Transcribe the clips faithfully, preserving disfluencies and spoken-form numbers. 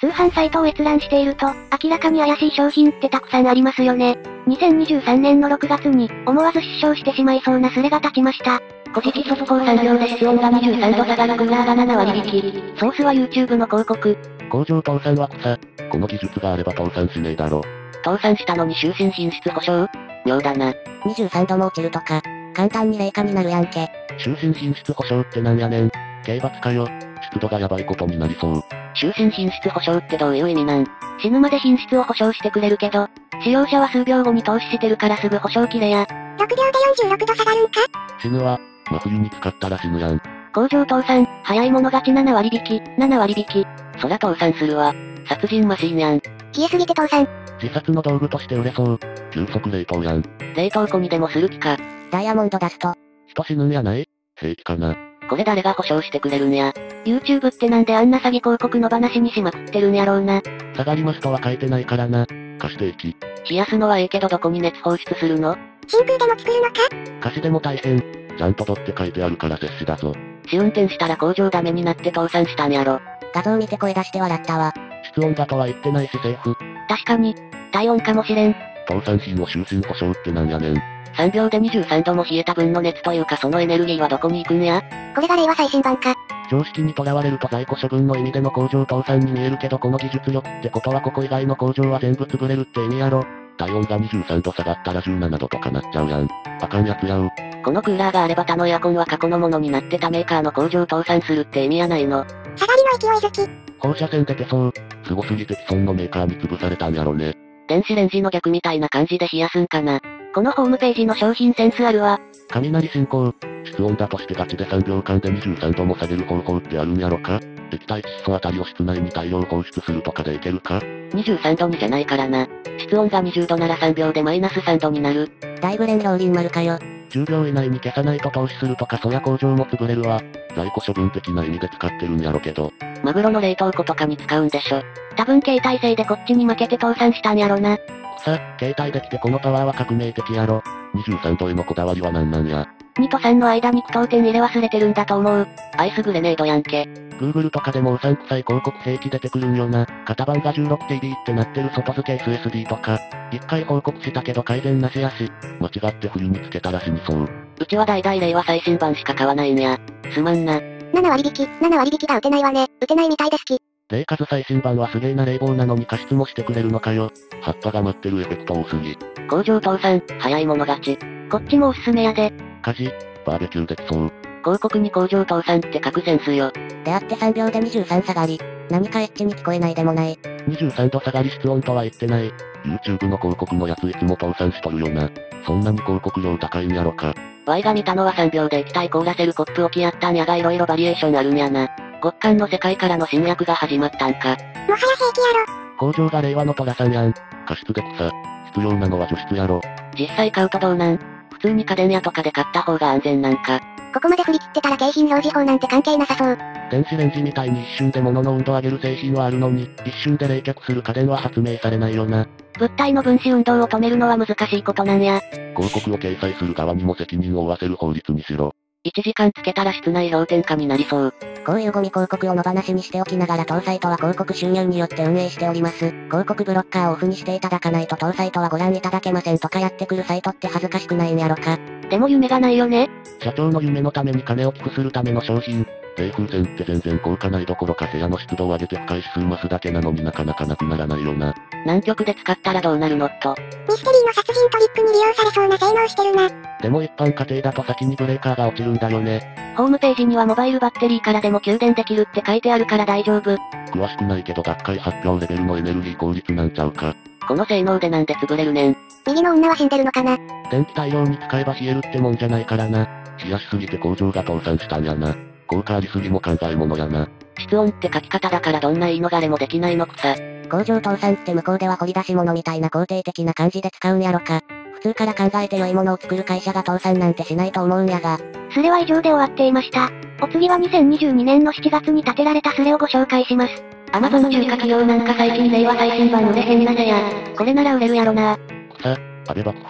通販サイトを閲覧していると、明らかに怪しい商品ってたくさんありますよね。にせんにじゅうさんねんのろくがつに、思わず失笑してしまいそうなスレが立ちました。 古事記速報さんびょうで室温がにじゅうさんど下がるクーラーがななわり引き。 ソースは YouTube の広告。 工場倒産は草。この技術があれば倒産しねえだろ。 倒産したのに終身品質保証？妙だな。 にじゅうさんども落ちるとか、簡単に冷夏になるやんけ。 終身品質保証ってなんやねん。刑罰かよ。湿度がやばいことになりそう。 終身品質保証ってどういう意味なん？ 死ぬまで品質を保証してくれるけど、使用者は数秒後に投資してるからすぐ保証切れや。 ろくびょうでよんじゅうろくど下がるんか？ 死ぬわ。真冬に使ったら死ぬやん。 工場倒産、早い者勝ちななわり引き、ななわり引き。 そら倒産するわ。殺人マシーンやん。 冷えすぎて倒産。 自殺の道具として売れそう。急速冷凍やん。 冷凍庫にでもする気か。 ダイヤモンドダスト。 人死ぬんやない？平気かな。 これ誰が保証してくれるんや。 YouTube ってなんであんな詐欺広告の話にしまくってるんやろうな。 下がりますとは書いてないからな。貸して駅。 冷やすのはええけどどこに熱放出するの？ 真空でも作るのか？ 貸しでも大変。ちゃんと取って書いてあるから接しだぞ。 試運転したら工場ダメになって倒産したんやろ。 画像見て声出して笑ったわ。 室温だとは言ってないしセーフ。 確かに、体温かもしれん。 倒産品の終身保証ってなんやねん。 さんびょうでにじゅうさんども冷えた分の熱というかそのエネルギーはどこに行くんや？ これが令和最新版か。 常識にとらわれると在庫処分の意味での工場倒産に見えるけどこの技術力ってことはここ以外の工場は全部潰れるって意味やろ。体温がにじゅうさんど下がったらじゅうななどとかなっちゃうやん。あかんやつやう。 このクーラーがあれば他のエアコンは過去のものになってたメーカーの工場倒産するって意味やないの。 下がりの勢い好き。 放射線出てそう。凄すぎて既存のメーカーに潰されたんやろね。 電子レンジの逆みたいな感じで冷やすんかな。 このホームページの商品センスあるわ。 雷進行。室温だとしてガチでさんびょうかんでにじゅうさんども下げる方法ってあるんやろか？液体窒素あたりを室内に大量放出するとかでいけるか？ にじゅうさんどにじゃないからな。室温がにじゅうどならさんびょうでマイナスさんどになる。 大ブレン両輪丸かよ。 じゅうびょう以内に消さないと投資するとかそや工場も潰れるわ。在庫処分的な意味で使ってるんやろけど。 マグロの冷凍庫とかに使うんでしょ。 多分携帯性でこっちに負けて倒産したんやろな。 さ、携帯できてこのパワーは革命的やろ。にじゅうさんどへのこだわりはなんなんや。 にとさんの間に句読点入れ忘れてるんだと思う。 アイスグレネードやんけ。 Google とかでもうさんくさい広告平気出てくるんよな。型番が じゅうろくティービー ってなってる外付け エスエスディー とか。一回報告したけど改善なしやし。間違って冬につけたら死にそう。 うちは代々令和最新版しか買わないんや。すまんな。 ななわり引き、ななわり引きが打てないわね。打てないみたいで好き。 冷数最新版はすげえな冷房なのに加湿もしてくれるのかよ。葉っぱが待ってるエフェクト多すぎ。 工場倒産、早い者勝ち。 こっちもおすすめやで。 火事、バーベキューできそう。 広告に工場倒産って書くセンスよ。 であってさんびょうでにじゅうさん下がり。何かエッチに聞こえないでもない。 にじゅうさんど下がり室温とは言ってない。YouTube の広告のやついつも倒産しとるよな。そんなに広告量高いんやろか。 ワイが見たのはさんびょうで液体凍らせるコップ置きやったんやが色々バリエーションあるんやな。極寒の世界からの侵略が始まったんか。 もはや平気やろ。 工場が令和の虎さんやん。加湿で草。必要なのは除湿やろ。 実際買うとどうなん？普通に家電屋とかで買った方が安全なんか。 ここまで振り切ってたら景品表示法なんて関係なさそう。 電子レンジみたいに一瞬で物の温度上げる製品はあるのに、一瞬で冷却する家電は発明されないよな。 物体の分子運動を止めるのは難しいことなんや。 広告を掲載する側にも責任を負わせる法律にしろ。 いちじかんつけたら室内氷点下になりそう。 こういうゴミ広告を野放しにしておきながら当サイトは広告収入によって運営しております。広告ブロッカーをオフにしていただかないと当サイトはご覧いただけませんとかやってくるサイトって恥ずかしくないんやろか。 でも夢がないよね。 社長の夢のために金を寄付するための商品。冷風船って全然効果ないどころか部屋の湿度を上げて深い指数増すだけなのになかなかなくならないよな。 南極で使ったらどうなるのっと。 ミステリーの殺人トリックに利用されそうな性能してるな。 でも一般家庭だと先にブレーカーが落ちるんだよね。 ホームページにはモバイルバッテリーからでも給電できるって書いてあるから大丈夫。 詳しくないけど学会発表レベルのエネルギー効率なんちゃうか。 この性能でなんで潰れるねん。 右の女は死んでるのかな。 電気大量に使えば冷えるってもんじゃないからな。冷やしすぎて工場が倒産したんやな。効果ありすぎも考えものやな。 室温って書き方だからどんな言い逃れもできないのくさ。 工場倒産って向こうでは掘り出し物みたいな肯定的な感じで使うんやろか。普通から考えて良いものを作る会社が倒産なんてしないと思うんやが。 スレは以上で終わっていました。お次はにせんにじゅうにねんのしちがつに建てられたスレをご紹介します。 アマゾン中華企業なんか最近令和最新版売れへんなぜや。これなら売れるやろな。 草、安倍幕府。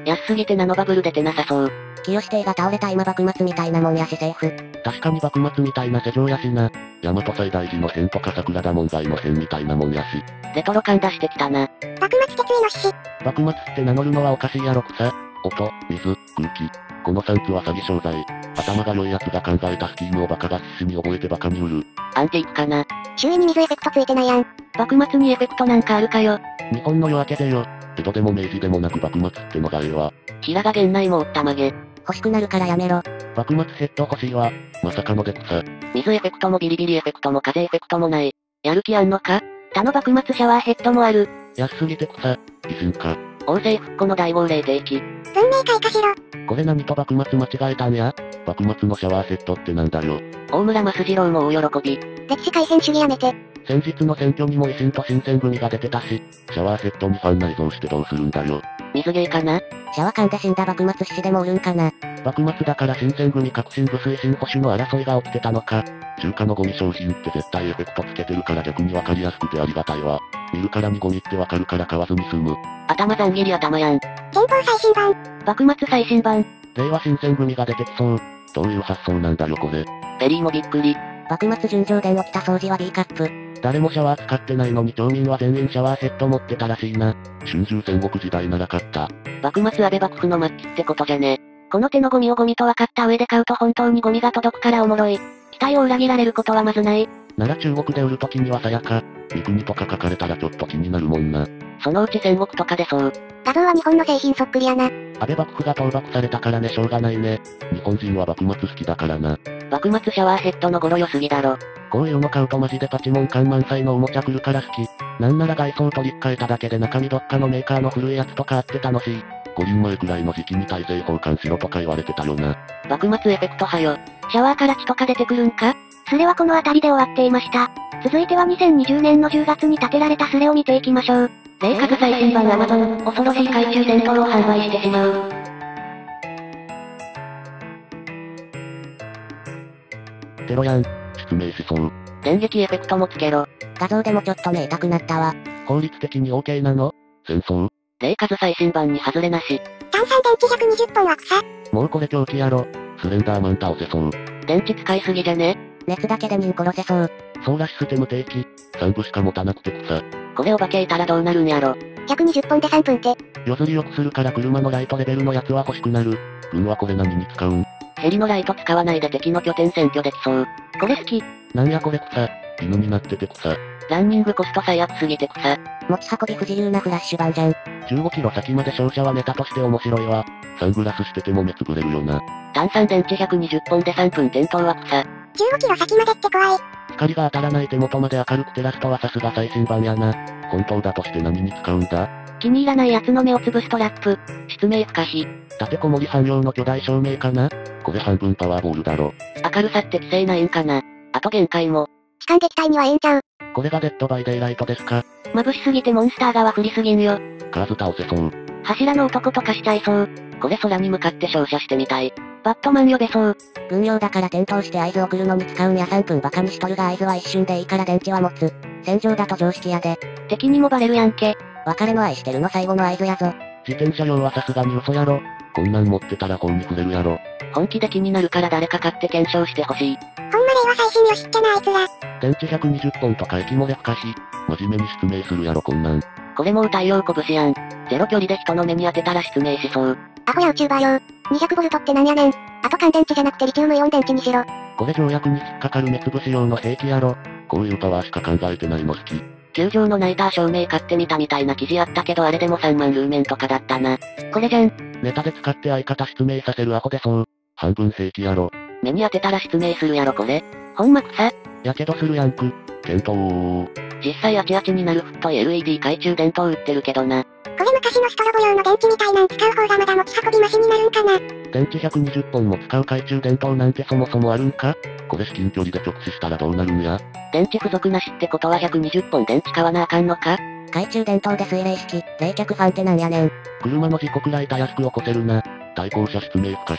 安すぎてナノバブル出てなさそう。 清志帝が倒れた今幕末みたいなもんやしセーフ。 確かに幕末みたいな世情やしな。大和西大寺の変とか桜田門外の変みたいなもんやし。 レトロ感出してきたな。 幕末鉄イノシシ。 幕末って名乗るのはおかしいやろ草。音、水、空気。このさんつは詐欺商材。頭が良い奴が考えたスキームをバカが必死に覚えてバカに売る。 アンティークかな。 周囲に水エフェクトついてないやん。 幕末にエフェクトなんかあるかよ。 日本の夜明けでよ。江戸でも明治でもなく幕末ってのがええわ。 平賀源内もおったまげ。 欲しくなるからやめろ。 幕末ヘッド欲しいわ。まさかので草。 水エフェクトもビリビリエフェクトも風エフェクトもない。やる気あんのか？ 他の幕末シャワーヘッドもある。 安すぎて草。維新か。 王政復古の大号令定期。 文明開化しろ。 これ何と幕末間違えたんや？幕末のシャワーヘッドってなんだよ。 大村益次郎も大喜び。 歴史改変主義やめて。 先日の選挙にも維新と新選組が出てたし、シャワーヘッドにファン内蔵してどうするんだよ。 水芸かな？ シャワカンで死んだ幕末志士でもおるんかな。 幕末だから新選組革新部推進保守の争いが起きてたのか。中華のゴミ商品って絶対エフェクトつけてるから逆にわかりやすくてありがたいわ。見るからにゴミってわかるから買わずに済む。 頭ざん切り頭やん。 憲法最新版。 幕末最新版。 令和新選組が出てきそう。どういう発想なんだよこれ。 ペリーもびっくり。 幕末純情伝起きた掃除は B カップ。 誰もシャワー使ってないのに町民は全員シャワーヘッド持ってたらしいな。春秋戦国時代なら買った。 幕末安倍幕府の末期ってことじゃね。 この手のゴミをゴミと分かった上で買うと本当にゴミが届くからおもろい。期待を裏切られることはまずない。 なら中国で売るときにはさやか。三国とか書かれたらちょっと気になるもんな。 そのうち戦国とかでそう。 画像は日本の製品そっくりやな。 安倍幕府が倒幕されたからねしょうがないね。日本人は幕末好きだからな。 幕末シャワーヘッドの語呂良すぎだろ。 こういうの買うとマジでパチモン感満載のおもちゃ来るから好き。なんなら外装取り替えただけで中身どっかのメーカーの古いやつとかあって楽しい。ご輪前くらいの時期に大政奉還しろとか言われてたよな。 幕末エフェクト派よ。 シャワーから血とか出てくるんか？スレはこの辺りで終わっていました。続いてはにせんにじゅうねんのじゅうがつに建てられたスレを見ていきましょう。 冷夏最新版アマゾン、恐ろしい懐中電灯を販売してしまう。 テロやん。失明しそう。 電撃エフェクトもつけろ。 画像でもちょっと目痛くなったわ。 法律的に OK なの？戦争？ 冷夏最新版に外れなし。 単三電池ひゃくにじゅっぽんは草。 もうこれ狂気やろ。スレンダーマン倒せそう。 電池使いすぎじゃね？ 熱だけで人殺せそう。 ソーラシステム定期。さんぶしか持たなくて草。 これお化けいたらどうなるんやろ。 ひゃくにじゅっぽんでさんぷんって。 譲りよくするから車のライトレベルのやつは欲しくなる。軍はこれ何に使うん？ ヘリのライト使わないで敵の拠点占拠できそう。 これ好き。 なんやこれ草。犬になってて草。 ランニングコスト最悪すぎて草。 持ち運び不自由なフラッシュ版じゃん。 じゅうごキロ先まで照射はネタとして面白いわ。サングラスしてても目つぶれるよな。 単三電池ひゃくにじゅっぽんでさんぷん点灯は草。 じゅうごキロ先までって怖い。 光が当たらない手元まで明るく照らすとはさすが最新版やな。本当だとして何に使うんだ？ 気に入らない奴の目をつぶすトラップ。 失明不可避。 立てこもり汎用の巨大照明かな？これ半分パワーボールだろ。 明るさって規制ないんかな？あと限界も。 痴漢撃退にはええんちゃう。 これがデッドバイデイライトですか？ 眩しすぎてモンスター側振りすぎんよ。 カーズ倒せそう。 柱の男とかしちゃいそう。 これ空に向かって照射してみたい。 バットマン呼べそう。 軍用だから点灯して合図送るのに使うんやさんぷんバカにしとるが合図は一瞬でいいから電池は持つ。戦場だと常識やで。 敵にもバレるやんけ。 別れの愛してるの最後の合図やぞ。 自転車用はさすがに嘘やろ。こんなん持ってたら本に触れるやろ。 本気で気になるから誰か買って検証してほしい。 ほんま令和最新よしっけなあいつら。 電池ひゃくにじゅっぽんとか液漏れ不可避。真面目に失明するやろこんなん。 これもう太陽拳やん。ゼロ距離で人の目に当てたら失明しそう。 アホや YouTuber 用。にひゃくボルトってなんやねん。あと乾電池じゃなくてリチウムイオン電池にしろ。 これ条約に引っかかる目つぶし用の兵器やろ。こういうパワーしか考えてないの好き。 球場のナイター照明買ってみたみたいな記事あったけどあれでもさんまんルーメンとかだったな。これじゃん。 ネタで使って相方失明させるアホでそう。半分兵器やろ。 目に当てたら失明するやろこれ。ほんま草。 やけどするやんく。検討。 実際あちあちになるフット エルイーディー 懐中電灯売ってるけどな。 これ昔のストロボ用の電池みたいなん使う方がまだ持ち運びマシになるんかな。 電池ひゃくにじゅっぽんも使う懐中電灯なんてそもそもあるんか？これ至近距離で直視したらどうなるんや？ 電池付属なしってことはひゃくにじゅっぽん電池買わなあかんのか？ 懐中電灯で水冷式、冷却ファンってなんやねん。 車の事故くらいたやすく起こせるな。対向車失明不可避。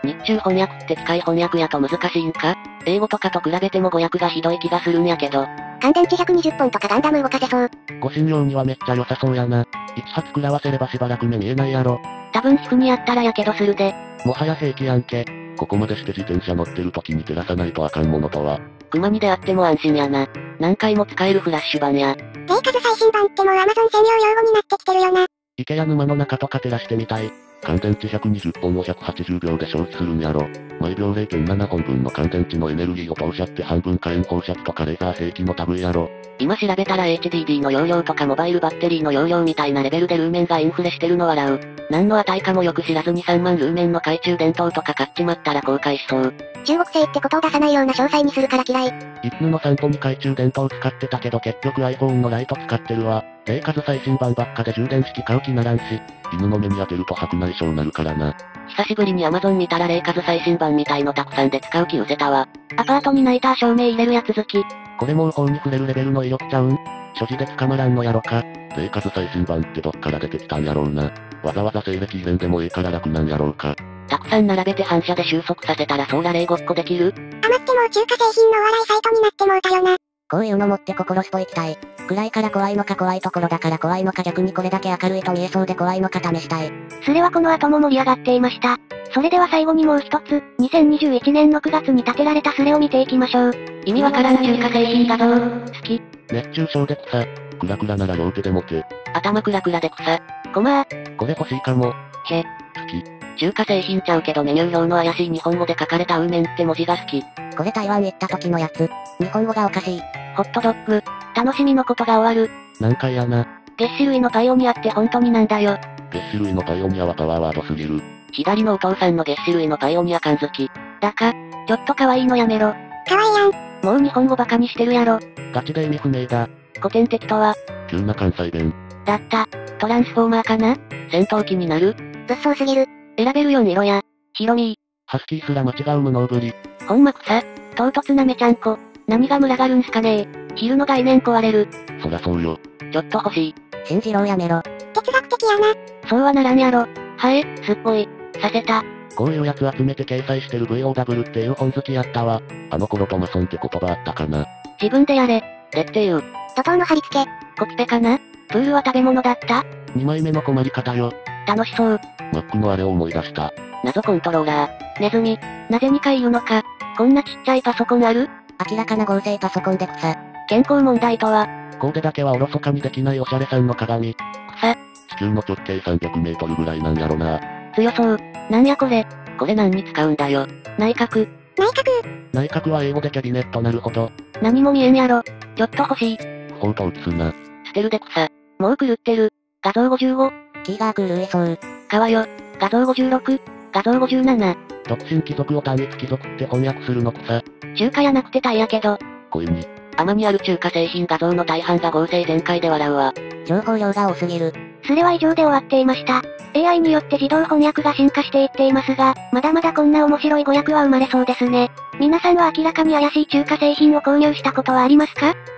日中翻訳って機械翻訳やと難しいんか？英語とかと比べても語訳がひどい気がするんやけど。 乾電池ひゃくにじゅっぽんとかガンダム動かせそう。 護身用にはめっちゃ良さそうやな。一発食らわせればしばらく目見えないやろ。 多分皮膚にやったらやけどするで。 もはや平気やんけ。ここまでして自転車乗ってる時に照らさないとあかんものとは。 熊に出会っても安心やな。何回も使えるフラッシュ版や。 レイカズ最新版ってもう Amazon 専用用語になってきてるよな。 池や沼の中とか照らしてみたい。乾電池ひゃくにじゅっぽんをひゃくはちじゅうびょうで消費するんやろ。毎秒 れいてんななほんぶんの乾電池のエネルギーを投射って半分火炎放射器とかレーザー兵器の類やろ。 今調べたら エイチディーディー の容量とかモバイルバッテリーの容量みたいなレベルでルーメンがインフレしてるの笑う。何の値かもよく知らずにさんまんルーメンの懐中電灯とか買っちまったら後悔しそう。 中国製ってことを出さないような詳細にするから嫌い。 犬の散歩に懐中電灯使ってたけど結局 iPhone のライト使ってるわ。レイカズ最新版ばっかで充電式買う気ならんし、犬の目に当てると白内障なるからな。 久しぶりに Amazon 見たらレイカズ最新版みたいのたくさんで使う気失せたわ。 アパートにナイター照明入れるやつ好き。 これもう法に触れるレベルの威力ちゃうん？所持で捕まらんのやろか。レイカズ最新版ってどっから出てきたんやろうな。わざわざ西暦入れんでもいいから楽なんやろうか。 たくさん並べて反射で収束させたらソーラレイごっこできる？ 余ってもう中華製品のお笑いサイトになってもうたよな。 こういうの持って心スポ行きたい。暗いから怖いのか怖いところだから怖いのか逆にこれだけ明るいと見えそうで怖いのか試したい。 スレはこの後も盛り上がっていました。それでは最後にもう一つ、にせんにじゅういちねんろくがつに建てられたスレを見ていきましょう。 意味わからん中華製品画像。好き。 熱中症で草。クラクラなら両手で持て。 頭クラクラで草。 ごまー。これ欲しいかも。 へ。 好き。 中華製品ちゃうけどメニュー表の怪しい日本語で書かれたウーメンって文字が好き。 これ台湾行った時のやつ。日本語がおかしい。 ホットドッグ。 楽しみのことが終わる。 何回やな。 月種類のパイオニアって本当になんだよ。 月種類のパイオニアはパワーワードすぎる。 左のお父さんの月種類のパイオニア感好き。 だか、ちょっと可愛いのやめろ。 可愛いやん。 もう日本語バカにしてるやろ。 ガチで意味不明だ。 古典的とは。 急な関西弁。 だった。トランスフォーマーかな？ 戦闘機になる？ 物騒すぎる。 選べるよん色や。ヒロミハスキーすら間違う無能ぶり。 ほんま草。唐突なめちゃんこ。何が群がるんすかねー。昼の概念壊れる。 そらそうよ。 ちょっと欲しい。 信じろやめろ。 哲学的やな。 そうはならんやろ。はえ、すっごい。させた。 こういうやつ集めて掲載してる ブイオーダブリュー っていう本好きやったわ。あの頃トマソンって言葉あったかな。 自分でやれ。 でっていう。 怒涛の貼り付け。 コピペかな？プールは食べ物だった？ にまいめの困り方よ。 楽しそう。 マックのあれを思い出した。 謎コントローラー。 ネズミ。なぜにかいいるのか。こんなちっちゃいパソコンある？ 明らかな合成パソコンで草。 健康問題とは？ コーデだけはおろそかにできないおしゃれさんの鏡。 草。 地球の直径さんびゃくメートルぐらいなんやろな。 強そう。なんやこれ。 これ何に使うんだよ。 内閣。 内閣。 内閣は英語でキャビネットなるほど。 何も見えんやろ。ちょっと欲しい。 不法と映すな。 捨てるで草。 もう狂ってる。画像ごじゅうご。 気が狂いそう。 川よ。画像ごじゅうろく。画像ごじゅうなな。 独身貴族を単一貴族って翻訳するの草。 中華やなくてタイやけど。 恋に。 アマにある中華製品画像の大半が合成全開で笑うわ。 情報量が多すぎる。 スレは以上で終わっていました。エーアイ によって自動翻訳が進化していっていますが、まだまだこんな面白い語訳は生まれそうですね。皆さんは明らかに怪しい中華製品を購入したことはありますか？